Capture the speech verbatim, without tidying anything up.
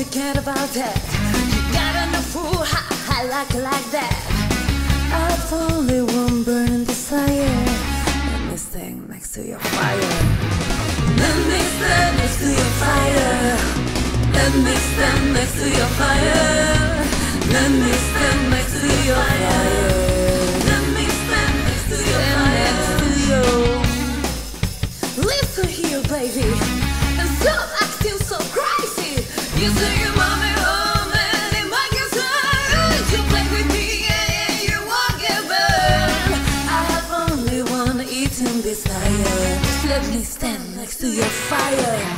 forget about that. You got enough fool, ha, I like it like that. I've only one burning desire. Let me stand next to your fire. Let me stand next to your fire. Let me stand next to your fire. Let me stand next to your fire. Let me stand next to your fire. Listen here, baby, and stop acting so crazy. You say your mommy home and in my concern. You play with me and you won't get burned. I have only one eating desire. Let me stand next to your fire.